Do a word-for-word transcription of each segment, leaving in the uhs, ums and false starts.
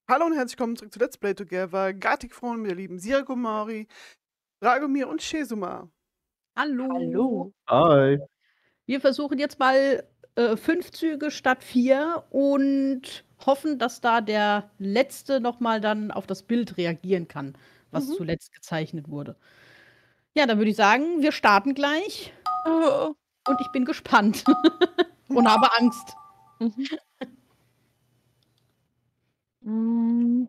Hallo und herzlich willkommen zurück zu Let's Play Together. Gartic-Frauen mit der lieben Siragomari, Dragomir und Shezuma. Hallo. Hallo. Hi. Wir versuchen jetzt mal äh, fünf Züge statt vier und hoffen, dass da der Letzte noch mal dann auf das Bild reagieren kann, was Mhm. zuletzt gezeichnet wurde. Ja, dann würde ich sagen, wir starten gleich. Oh. Und ich bin gespannt und habe Angst. Mhm. Mm.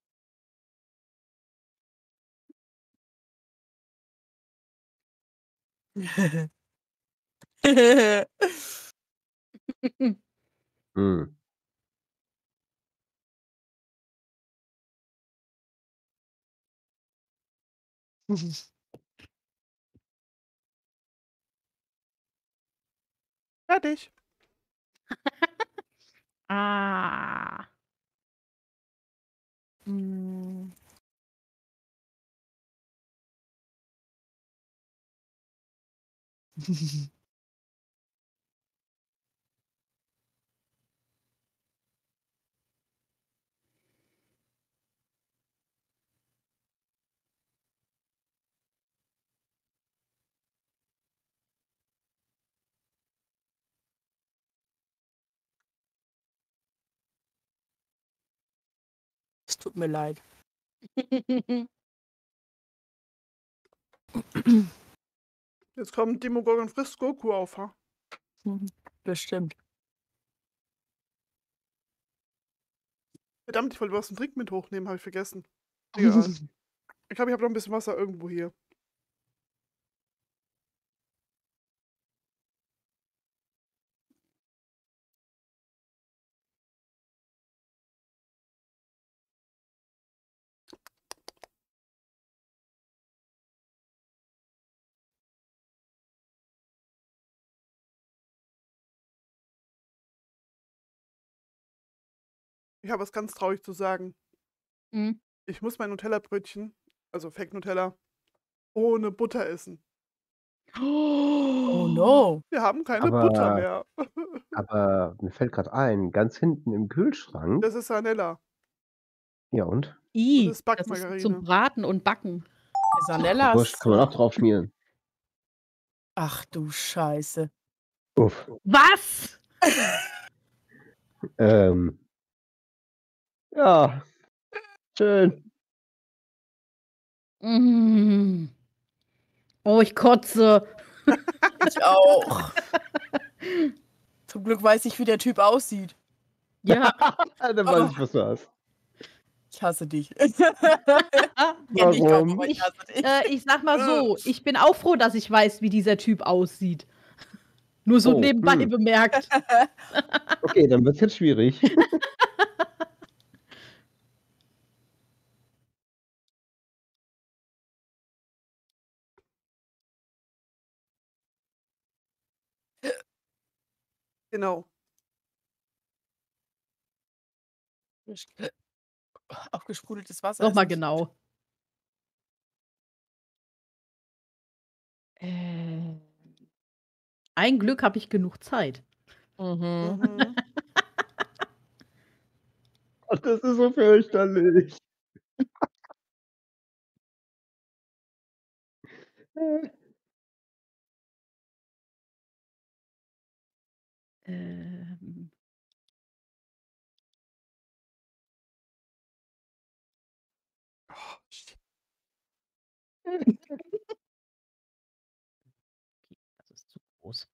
Hm. Fertig. Ah. Mm. Es tut mir leid. Jetzt kommt Demogorgon frisst Goku auf, ha? Bestimmt. Verdammt, ich wollte was zum Trinken mit hochnehmen, habe ich vergessen. Egal. Ich glaube, ich habe noch ein bisschen Wasser irgendwo hier. Ich habe was ganz traurig zu sagen. Mhm. Ich muss mein Nutella-Brötchen, also Fake Nutella, ohne Butter essen. Oh no. Wir haben keine Aber, Butter mehr. aber mir fällt gerade ein, ganz hinten im Kühlschrank. Das ist Sanella. Ja und? I, Das ist das ist Backmargarine. zum Braten und Backen. Sanella. Wurscht, kann man auch drauf schmieren. Ach du Scheiße. Uff. Was? Ähm. Ja. Schön. Mm. Oh, ich kotze. Ich auch. Zum Glück weiß ich, wie der Typ aussieht. Ja. Dann weiß ich, was du hast. Ich hasse dich. Warum? Ich, Ich, hasse dich. äh, ich sag mal so, ich bin auch froh, dass ich weiß, wie dieser Typ aussieht. Nur so Oh, nebenbei hm. bemerkt. Okay, dann wird's jetzt schwierig. Genau. Aufgesprudeltes Wasser. Sag ist mal nicht genau. Äh, ein Glück habe ich genug Zeit. gut. Mhm. Mhm. Ach, das ist so fürchterlich. Ähm. Oh, shit. Das ist zu groß.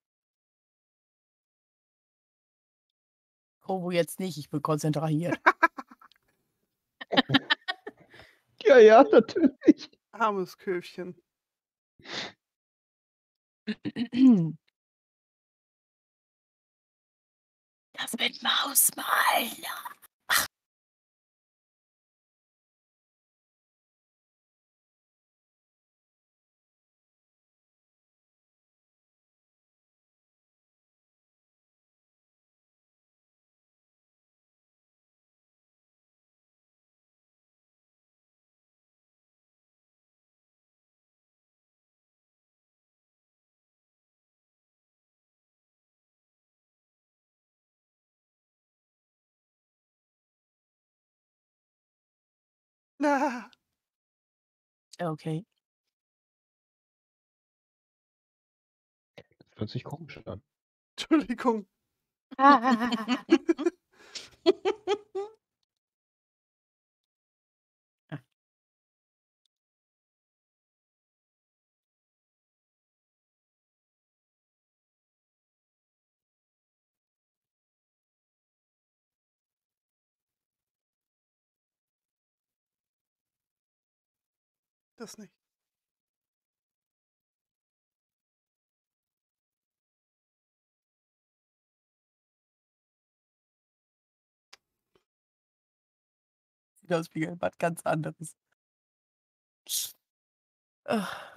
Kobo jetzt nicht, ich bin konzentriert. Ja, ja, natürlich. Armes Köfchen. Das mit Maus malen. Ah, Okay. Das hört sich komisch an. Entschuldigung. Das nicht. Sieht aus wie was ganz anderes. Ah.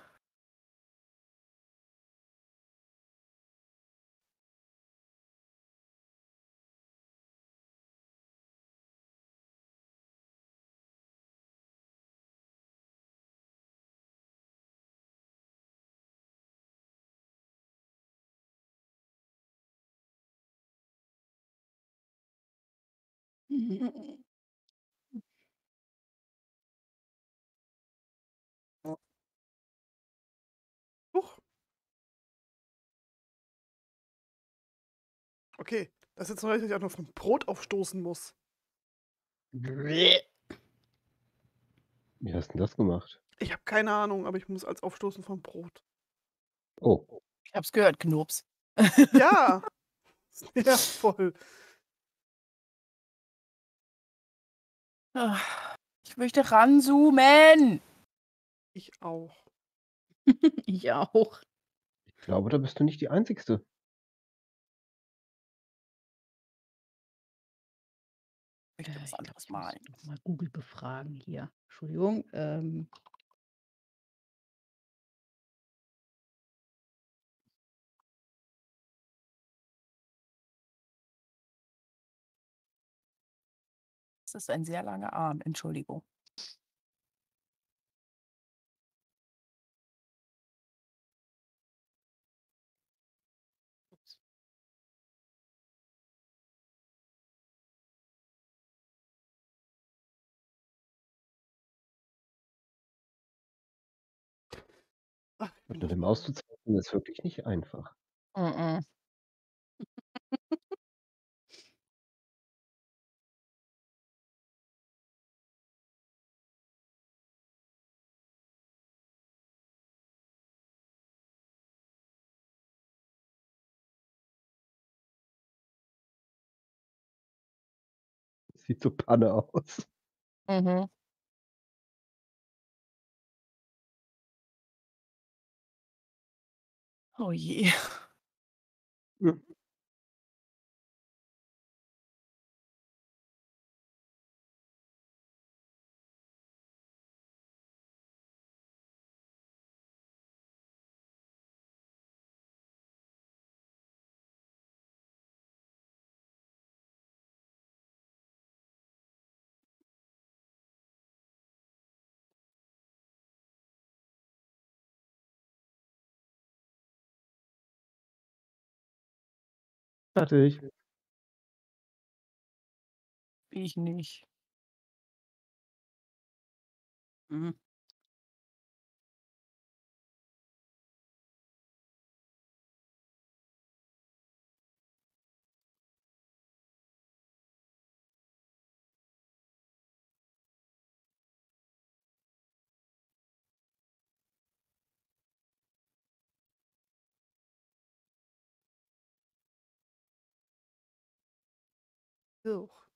Huch. Okay, das ist jetzt nur, dass ich auch noch vom Brot aufstoßen muss. Wie hast denn das gemacht? Ich habe keine Ahnung, aber ich muss als Aufstoßen vom Brot. Oh, Ich hab's gehört, Knurps. Ja, sehr voll. Ah, Ich möchte ranzoomen. Ich auch. Ich auch. ich glaube, da bist du nicht die Einzigste. Ich möchte Äh, was ich glaube, anderes ich muss malen. noch mal Google befragen hier. Entschuldigung. Ähm, Das ist ein sehr langer Arm, Entschuldigung. Ach, ich bin Mit doch dem mal. auszuzeichnen ist wirklich nicht einfach. Mhm. Sieht so Panne aus. Mhm. Oh je. Hm. Fertig. Ich nicht. mhm. Irr.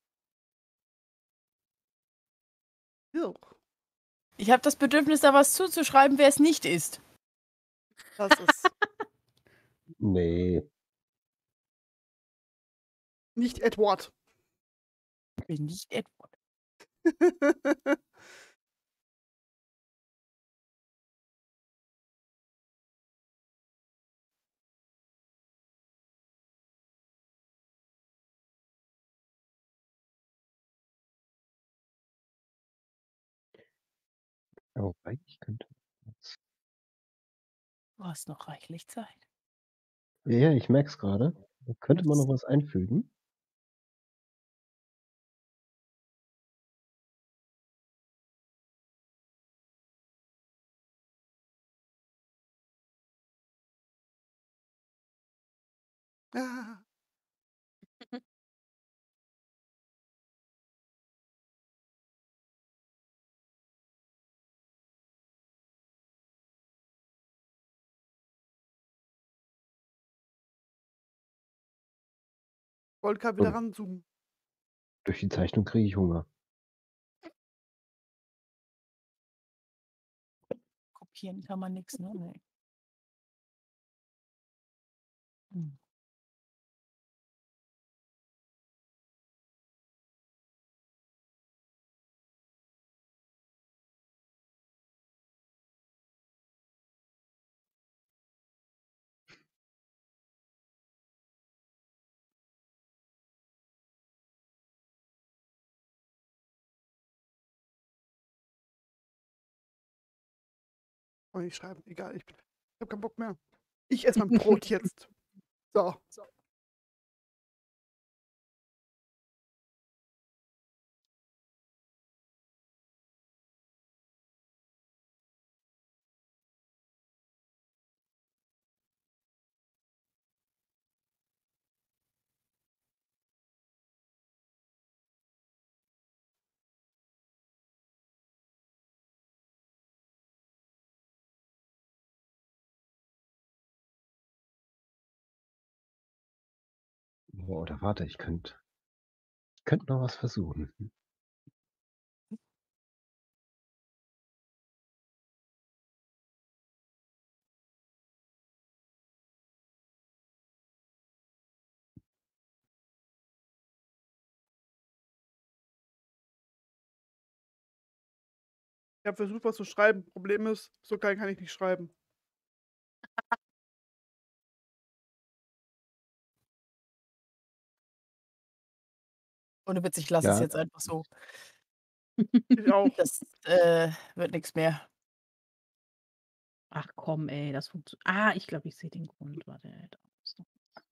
Irr. Ich habe das Bedürfnis, da was zuzuschreiben, wer es nicht ist. Das ist Nee. nicht Edward. Ich bin nicht Edward. Ja, wobei ich könnte jetzt Du hast noch reichlich Zeit. ja, ich merke es grade. Da könnte man noch was einfügen. Ah. Volker wieder Oh. ranzoomen. Durch die Zeichnung kriege ich Hunger. Kopieren kann man nix, ne? Ne. Hm. Soll ich schreiben? Egal, ich, ich habe keinen Bock mehr. Ich esse mein Brot jetzt. So. Oh, oder warte, ich könnte ich könnte noch was versuchen. Ich habe versucht, was zu schreiben. Problem ist, so geil kann ich nicht schreiben. Ohne Witz, ich lasse es Ja. jetzt einfach so. Ich auch. Das, äh, wird nix mehr. Ach komm, ey, das funktio ah, ich glaube, ich sehe den Grund. Warte, da ist noch was.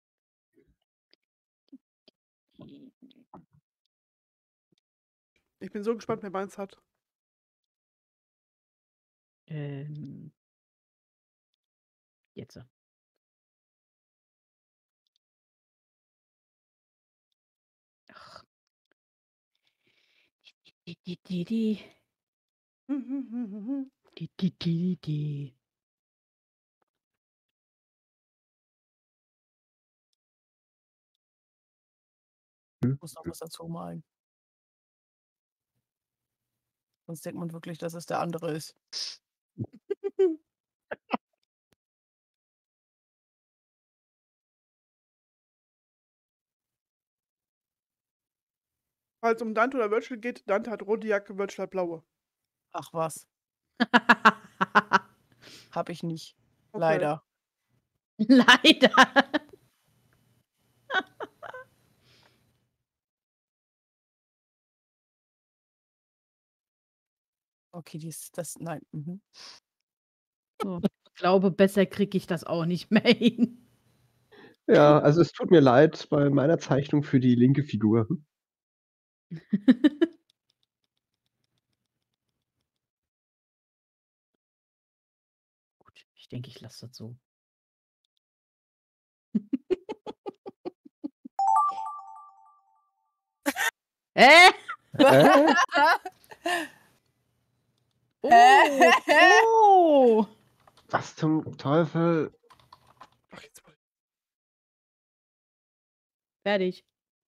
Ich bin so gespannt, wer meins hat. Ähm. Jetzt. Ach. Die, die, die, die. Die, die, die, die. Hm. Ich muss noch was dazu malen. Sonst denkt man wirklich, dass es der andere ist. Falls um Dante oder Virgil geht, Dante hat rote Jacke, Virgil hat blaue. Ach was. Habe ich nicht. Okay. Leider. Leider. Okay, dies das nein. Mhm. So, ich glaube, besser kriege ich das auch nicht mehr hin. Ja, also es tut mir leid bei meiner Zeichnung für die linke Figur. Gut, ich denke, ich lasse das so. Hä? Äh? Oh, oh. Was zum Teufel? Ach, jetzt wollte Fertig.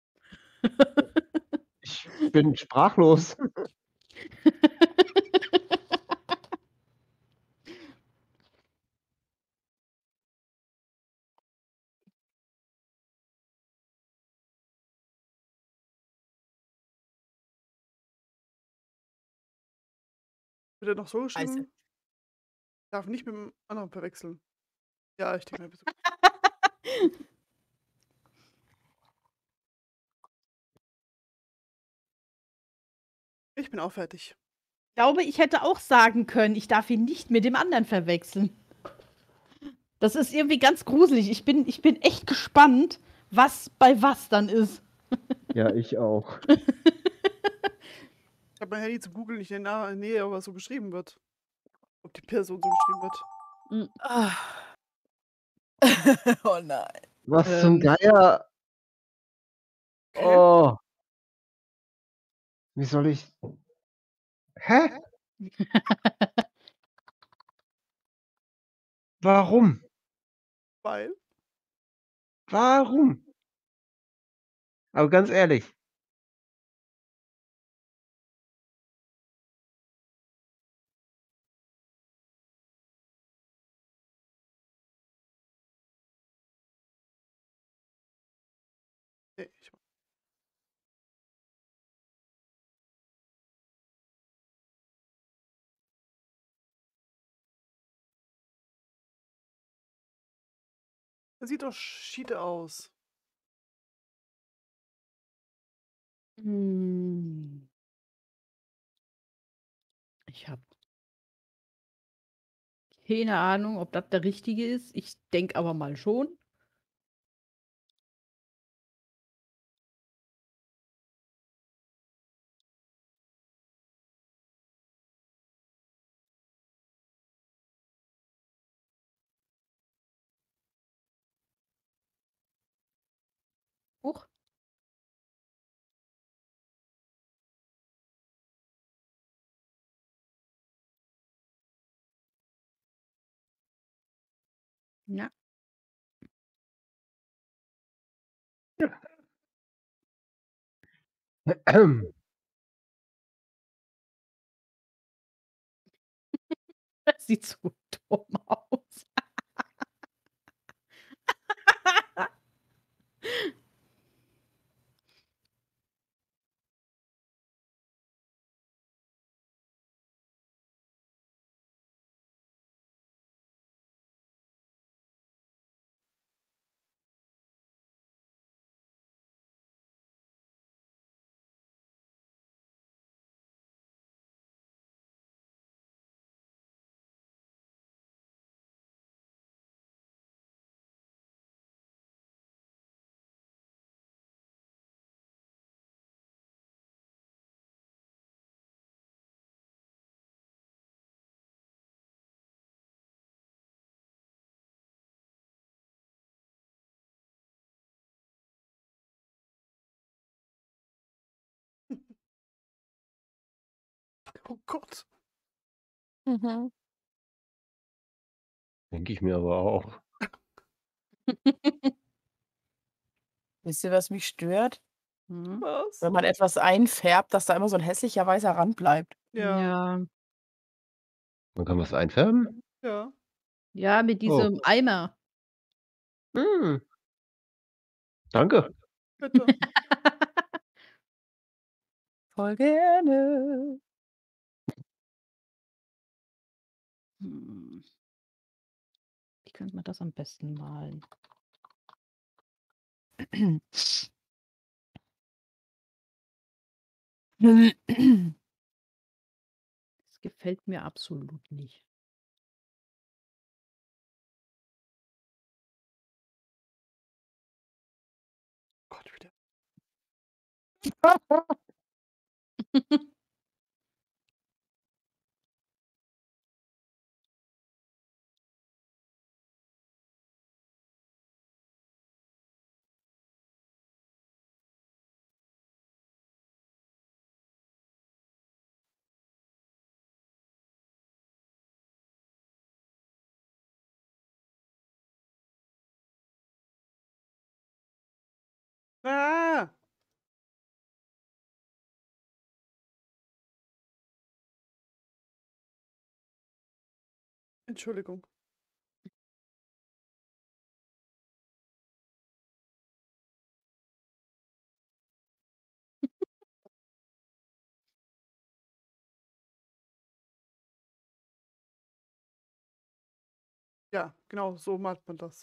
Ich bin sprachlos. Wird er noch so Scheiße. geschrieben? Darf nicht mit dem anderen verwechseln. Ja, ich denke mal, bist du. Ich bin auch fertig. Ich glaube, ich hätte auch sagen können, ich darf ihn nicht mit dem anderen verwechseln. Das ist irgendwie ganz gruselig. Ich bin, ich bin echt gespannt, was bei was dann ist. Ja, ich auch. Ich habe mein Handy zu googeln, nicht in der Nähe, aber was so geschrieben wird. Ob die Person so geschrieben wird. Ah. Oh nein. Was zum Ähm. Geier? Okay. Oh. Wie soll ich Hä? Warum? Weil? Warum? Aber ganz ehrlich. Ne, ich Das sieht doch schiede aus. Hm. Ich habe keine Ahnung, ob das der richtige ist. Ich denke aber mal schon. Huch. Ja. Das sieht so dumm aus. Oh Gott. Mhm. Denke ich mir aber auch. Wisst ihr, was mich stört? Mhm. Was? Wenn man etwas einfärbt, dass da immer so 'n hässlicher weißer Rand bleibt. Ja. Ja. Man kann was einfärben? Ja. Ja, mit Oh. diesem Eimer. Hm. Danke. Bitte. Voll gerne. Hm. Wie könnte man das am besten malen? Das gefällt mir absolut nicht. Gott, wieder. Ah! Entschuldigung. Ja, genau, so macht man das.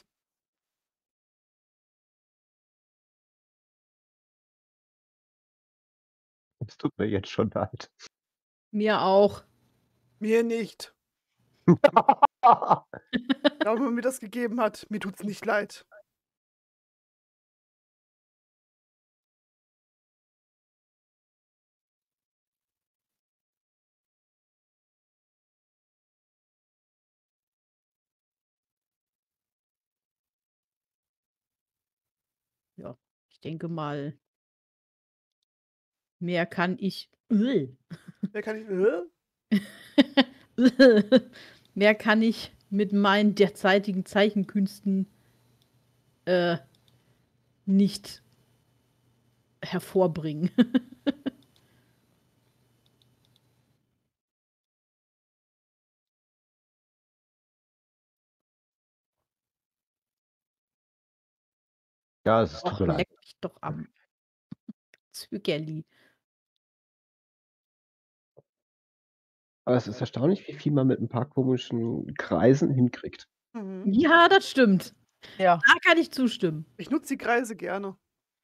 Es tut mir jetzt schon leid. Mir auch. Mir nicht. Ja, wenn man mir das gegeben hat, mir tut's nicht leid. Ich denke mal mehr kann ich Uah. Wer kann ich. Äh? mehr kann ich mit meinen derzeitigen Zeichenkünsten äh, nicht hervorbringen. Ja, es tut Och, mir leid. leck mich doch am Zückerli. Aber es ist erstaunlich, wie viel man mit ein paar komischen Kreisen hinkriegt. Mhm. Ja, das stimmt. Ja. Da kann ich zustimmen. Ich nutze die Kreise gerne.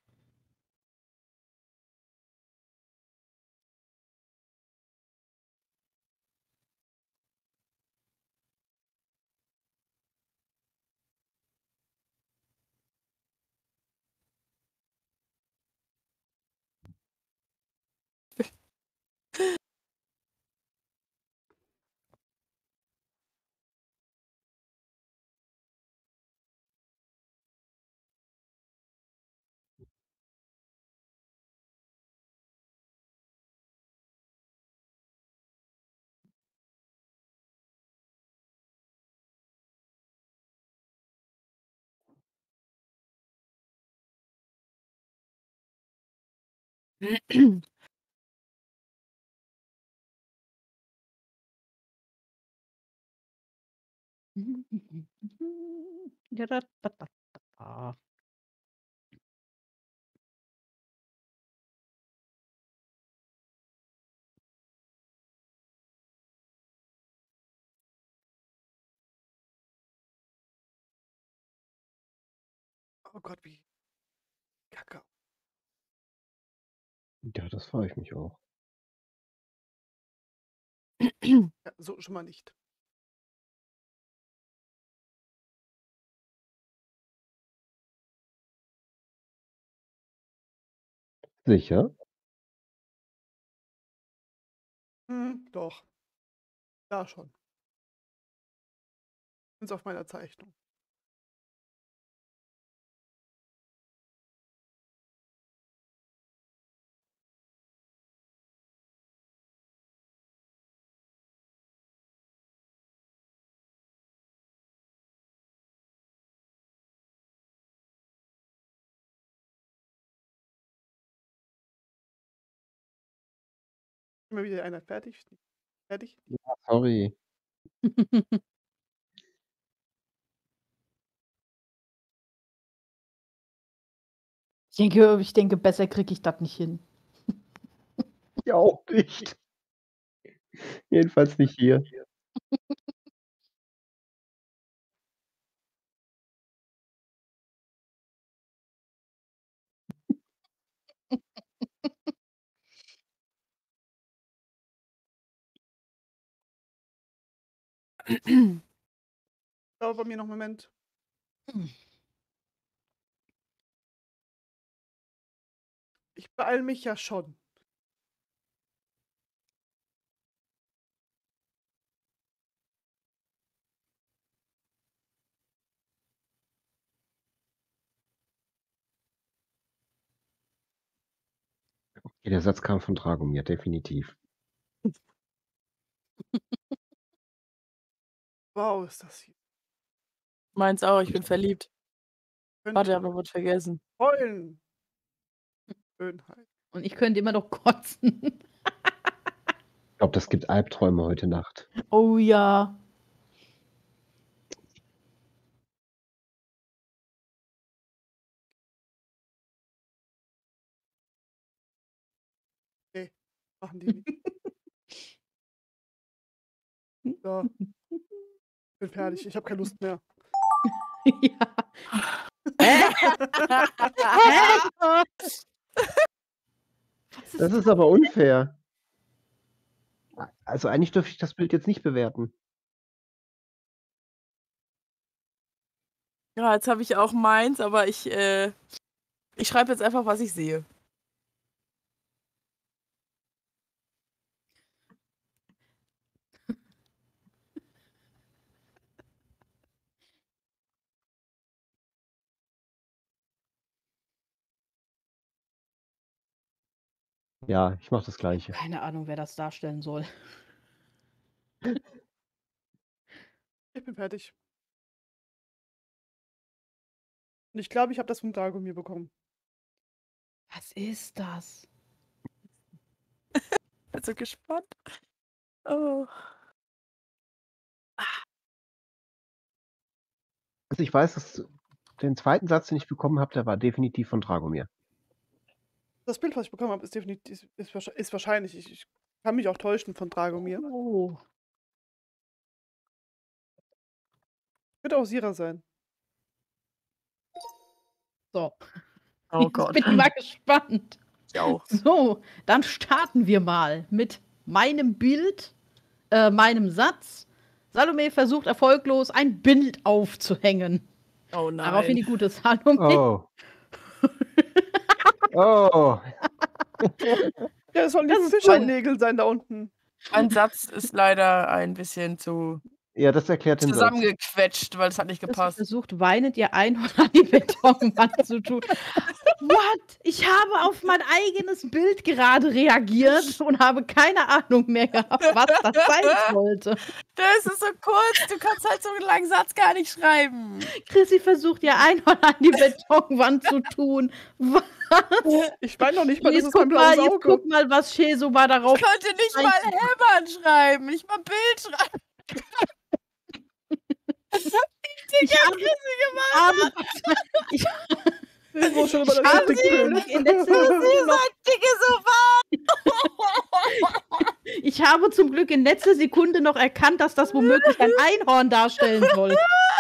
Ja, da, da, da, da. Oh Gott, wie. Kacke. Ja, das freue ich mich auch. Ja, so schon mal nicht. Sicher? Hm, doch. Da schon. Sind's auf meiner Zeichnung. Immer wieder einer fertig. Fertig? Ja, sorry. Ich denke, ich denke, besser kriege ich das nicht hin. Ich auch nicht. Jedenfalls nicht hier. Dauert bei mir noch einen Moment. Ich beeile mich ja schon. Okay, der Satz kam von Dragomir, definitiv. Wow, ist das hier. Meins auch, ich bin verliebt. Könnte Warte, ich ich hab noch was vergessen. heulen. Schönheit. Und ich könnte immer noch kotzen. Ich glaube, das gibt Albträume heute Nacht. Oh ja. Nee, machen die nicht. So, bin fertig. Ich habe keine Lust mehr. Ja. Was Das ist ist aber unfair. A also, eigentlich dürfte ich das Bild jetzt nicht bewerten. Ja, jetzt habe ich auch meins, aber ich, äh ich schreibe jetzt einfach, was ich sehe. Ja, ich mache das Gleiche. Keine Ahnung, wer das darstellen soll. Ich bin fertig. Und ich glaube, ich habe das von Dragomir bekommen. Was ist das? Bin so gespannt. Oh. Also ich weiß, dass den zweiten Satz, den ich bekommen habe, der war definitiv von Dragomir. Das Bild, was ich bekommen habe, ist definitiv ist, ist, ist wahrscheinlich. Ich, ich kann mich auch täuschen von Dragomir. Oh. Könnte auch Sira sein. So. Oh Gott. Ich bin mal gespannt. Ich auch. So, dann starten wir mal mit meinem Bild, äh, meinem Satz. Salome versucht erfolglos ein Bild aufzuhängen. Oh nein. Daraufhin die gute Salome. Oh. Oh. Ja, das sollen die Das ist Fischernägel sein da unten. Mein Satz ist leider ein bisschen zu Ja, das erklärt den Satz. zusammengequetscht, weil es hat nicht Sie gepasst. versucht weinend ihr Einhorn an die Betonwand zu tun. What? Ich habe auf mein eigenes Bild gerade reagiert und habe keine Ahnung mehr gehabt, was das sein sollte. Das ist so kurz, du kannst halt so einen langen Satz gar nicht schreiben. Chrissy versucht ihr Einhorn an die Betonwand zu tun. Was? Ich meine noch nicht mal, das Jetzt ist mein guck mal, blaues jetzt Auge. guck mal, was Sheso mal darauf. Ich konnte nicht mal Hämmern schreiben, nicht mal Bild schreiben. Ich habe, habe, ich, Ich muss schon über ich das habe Stick bilden. in letzter Sekunde noch, Dicke so warm. ich habe zum Glück in letzter Sekunde noch erkannt, dass das womöglich ein Einhorn darstellen soll.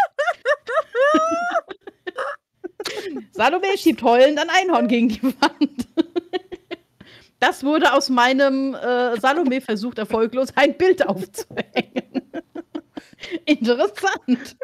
Salome schiebt heulend ein Einhorn gegen die Wand. Das wurde aus meinem äh, Salome versucht, erfolglos ein Bild aufzuhängen. Interessant.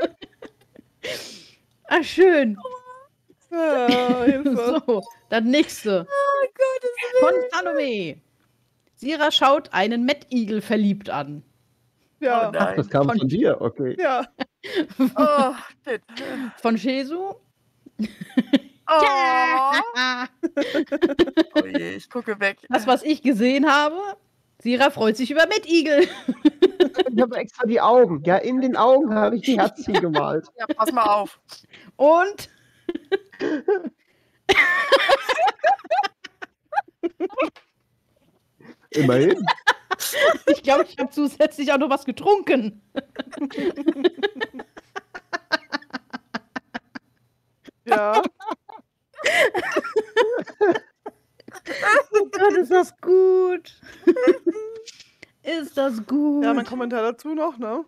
Ah, schön. Ja, Hilfe. So, das nächste. Oh Gott, Von Salome. Sira schaut einen Mettigel verliebt an. Ja, Oh nein. Ach, das kam Von- von dir, okay. ja. Oh, shit. Von Shesu. Oh. Ja. Oh je, ich gucke weg. Das, was ich gesehen habe. Sira freut sich über Mettigel. Ich habe extra die Augen. Ja, in den Augen habe ich die Herzchen gemalt. Ja, pass mal auf. Und Immerhin. ich glaube, ich habe zusätzlich auch noch was getrunken. Ja. Oh Gott, ist das gut. Ist das gut. Ja, mein Kommentar dazu noch, ne?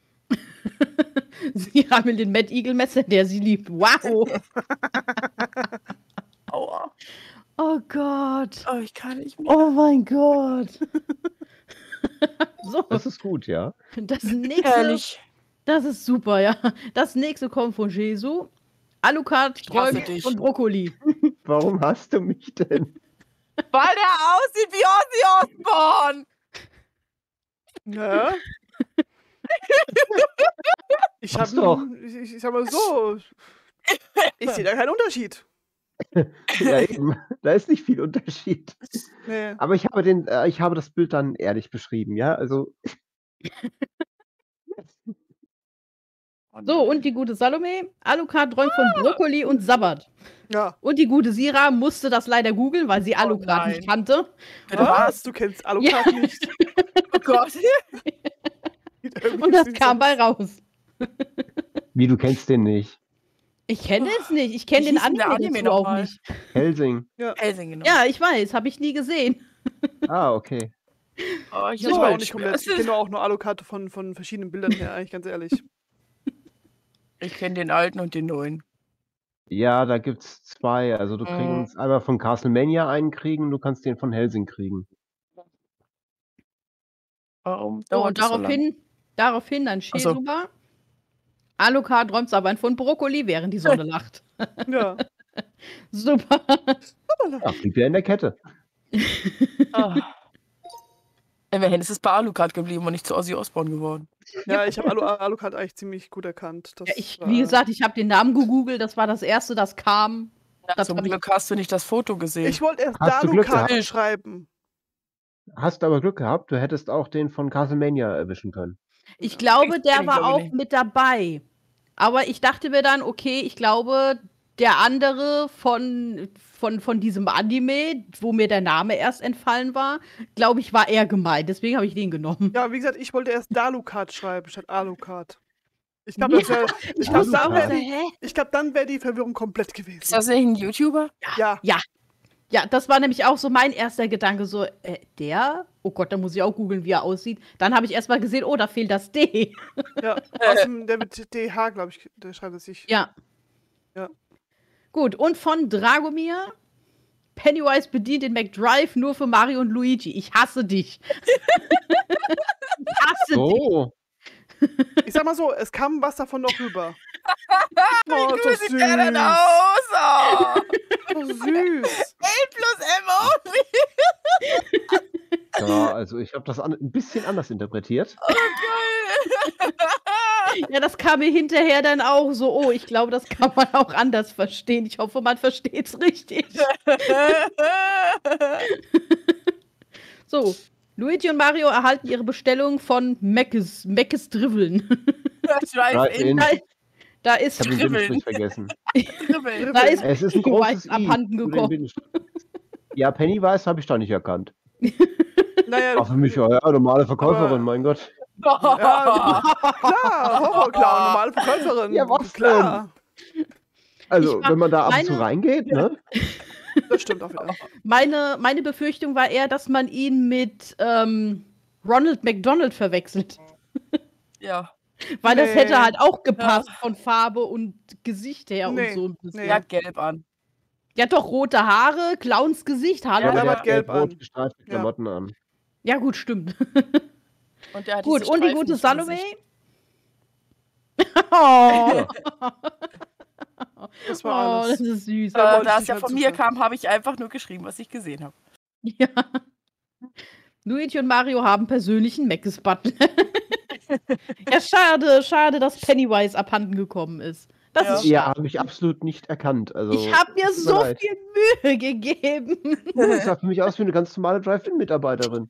Sira will den Mettigel-Messer, der sie liebt. Wow. Aua. Oh Gott. Oh, ich kann nicht mehr. Oh mein Gott. So, Das ist gut, ja. das nächste. Herrlich. Das ist super, ja. Das nächste kommt von Jesu. Alucard hasse träumt dich. von Brokkoli. Warum hast du mich denn? Weil der aussieht wie Ozzy Osbourne. Ja. Ich Mach's hab, doch. ich, ich, ich sag mal so, ich sehe da keinen Unterschied. Ja, eben. Da ist nicht viel Unterschied. Nee. Aber ich habe den, äh, ich habe das Bild dann ehrlich beschrieben, ja. Also So, und die gute Salome. Alucard träumt von Brokkoli und Sabbat. Ja. Und die gute Sira musste das leider googeln, weil sie Oh Alucard nein. nicht kannte. Bitte Was? Du kennst Alucard nicht. Oh Gott. Sieht irgendwie Und das süß kam aus. bei raus. wie, du kennst den nicht. Ich kenne es nicht. Ich kenne Wie den hieß denn der Anime, Anime dazu auch nochmal? nicht. Helsing. Helsing, genau. Ja, ich weiß. Habe ich nie gesehen. Ah, okay. Oh, ich Ich hab's war auch falsch. nicht komplett. Ich kenne auch nur Alucard von, von verschiedenen Bildern her, eigentlich ganz ehrlich. Ich kenne den alten und den neuen. Ja, da gibt's zwei. Also du Mhm. kannst einmal von Castlemania einen kriegen, du kannst den von Helsing kriegen. Warum So, dauert und das so lange? daraufhin, daraufhin dann Ach so. Shesuba. Alucard träumt aber von Brokkoli, während die Sonne lacht. Ja. Super. Ach, blieb ja in der Kette. Ah. Immerhin ist es bei Alucard geblieben und nicht zu Ozzy Osbourne geworden. Ja, ich habe Alu Alucard eigentlich ziemlich gut erkannt. Das Ja, ich, war- wie gesagt, ich habe den Namen gegoogelt. Das war das erste, das kam. Ja, Das zum hab ich- Glück hast du nicht das Foto gesehen. Ich wollte erst Hast du Glück Dalucard gehabt? schreiben. Hast aber Glück gehabt, du hättest auch den von Castlevania erwischen können. Ich glaube, Ich der kenn ihn, war glaub ich, auch nicht. mit dabei. Aber ich dachte mir dann, okay, ich glaube, der andere von, von, von diesem Anime, wo mir der Name erst entfallen war, glaube ich, war er gemeint. Deswegen habe ich den genommen. Ja, wie gesagt, ich wollte erst Dalucard schreiben statt Alucard. Ich glaube, das wär, ich Ich glaub, wusste auch, dann wäre also, die, hä? ich glaub, dann wär die Verwirrung komplett gewesen. Ist das nicht ein YouTuber? Ja, Ja. Ja, das war nämlich auch so mein erster Gedanke, so, äh, der? Oh Gott, da muss ich auch googeln, wie er aussieht. Dann habe ich erst mal gesehen, oh, da fehlt das D. ja. Außerdem, der mit D H, glaube ich, der schreibt es sich. Ja. Ja. Gut, und von Dragomir, Pennywise bedient den McDrive nur für Mario und Luigi. Ich hasse dich. Ich hasse dich. So, Ich sag mal so, es kam was davon noch rüber. Wie Oh, cool ist das sieht der denn süß. aus? Oh. So süß. L plus M only. ja, also ich habe das an, ein bisschen anders interpretiert. Oh, geil. Ja, das kam mir hinterher dann auch so, oh, ich glaube, das kann man auch anders verstehen. Ich hoffe, man versteht es richtig. So, Luigi und Mario erhalten ihre Bestellung von Meckes, Meckes Driveln. Drive-In. Da, da ist, Ich habe den Dribbeln. Bindestrich vergessen. Dribbeln. da ist Es ist ein Pennywise großes I. abhanden zu dem gekommen. Bindestrich. Ja, Pennywise habe ich da nicht erkannt. Naja, War für mich ja, ja normale Verkäuferin, Aber- mein Gott. ja, klar, Horrorclown, normale Verkäuferin. Ja, was klar. Also, Ich war- wenn man da ab und zu meine- reingeht, ne? Das stimmt auch wieder. Meine, meine Befürchtung war eher, dass man ihn mit ähm, Ronald McDonald verwechselt. Ja. Weil das Nee. hätte halt auch gepasst von Farbe und Gesicht her Nee, und so ein bisschen. nee. Er hat gelb an. Der hat doch rote Haare, Clowns Gesicht, hallo. Ja, Ja, aber der hat gelb hat rot an. gestreifte Ja. Klamotten an. gut, stimmt. Und der hat Gut, diese und die Streifen gute nicht im Salome? Gesicht. Oh, Das war oh, das alles. ist süß. Da Äh, wollte da ich es nicht ja mehr von mir zuhören. kam, habe ich einfach nur geschrieben, was ich gesehen habe. Ja. Luigi und Mario haben persönlichen Meckes-Button. Ja, schade, schade, dass Pennywise abhanden gekommen ist. Das Ja. ist Ja, habe ich absolut nicht erkannt. Also, Ich habe mir tut mir so leid. viel Mühe gegeben. Das sah für mich aus wie eine ganz normale Drive-In-Mitarbeiterin.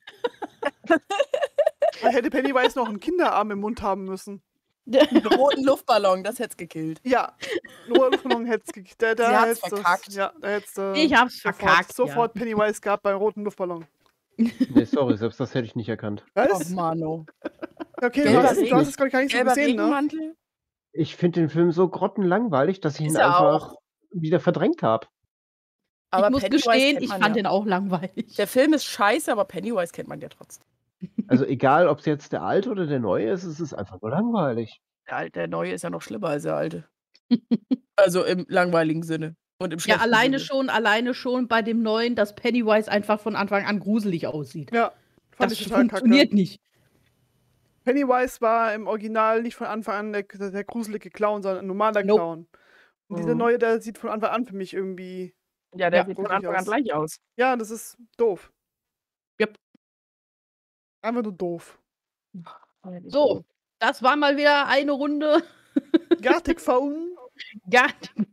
Man hätte Pennywise noch einen Kinderarm im Mund haben müssen. Einen roten Luftballon, das hätte es gekillt. Ja, nur Luftballon hätte es da, da Sie hat's hätt's das- verkackt. Ja, da hätt's, äh, Ich hab's sofort, verkackt. Sofort Pennywise gab beim roten Luftballon. Nee, sorry, selbst das hätte ich nicht erkannt. Oh, Was? Mano. Okay, du Gelber hast, du Regen- hast es gar nicht so Gelber gesehen, ne? Regenmantel? Ich finde den Film so grottenlangweilig, dass ich Ist ihn er einfach auch. wieder verdrängt habe. Ja. Ich muss Pennywise gestehen, kennt ich man fand ja. den auch langweilig. Der Film ist scheiße, aber Pennywise kennt man ja trotzdem. Also egal, ob es jetzt der alte oder der neue ist, es ist einfach nur langweilig. Der, Al- der neue ist ja noch schlimmer als der alte. Also im langweiligen Sinne. Und im Ja, schlechten alleine Sinne. schon, alleine schon bei dem neuen, dass Pennywise einfach von Anfang an gruselig aussieht. Ja, fand Das ich total funktioniert kacke. nicht. Pennywise war im Original nicht von Anfang an der, der gruselige Clown, sondern ein normaler Nope. Clown. Und dieser Mhm. neue, der sieht von Anfang an für mich irgendwie. Ja, der Ja, sieht von gruselig Anfang an aus. gleich aus. Ja, das ist doof. Yep. Einfach nur doof. So, das war mal wieder eine Runde Gartic Phone. Gartic.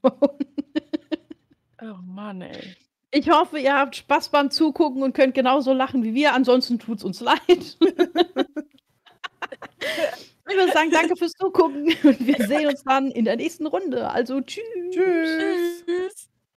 Oh Mann, ey. Ich hoffe, ihr habt Spaß beim Zugucken und könnt genauso lachen wie wir. Ansonsten tut's uns leid. Ich würde sagen, danke fürs Zugucken und wir sehen uns dann in der nächsten Runde. Also tschüss. Tschüss. Tschüss.